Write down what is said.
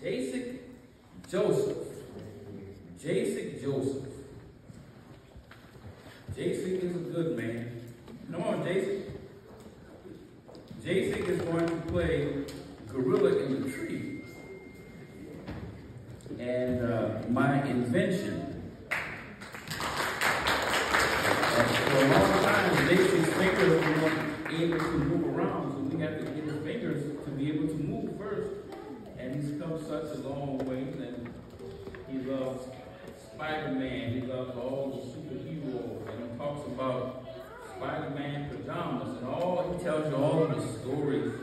Jaisaac Joseph. Jaisaac Joseph. Jaisaac is a good man. Come on, Jaisaac. Jaisaac is going to play Gorilla in the Tree. And my invention. For a long time, Jaisaac's fingers weren't able to move around, so we have to get his fingers to be able to move first. And he's come such a long way, and he loves Spider-Man, he loves all the superheroes, and he talks about Spider-Man pajamas, and he tells you all of the stories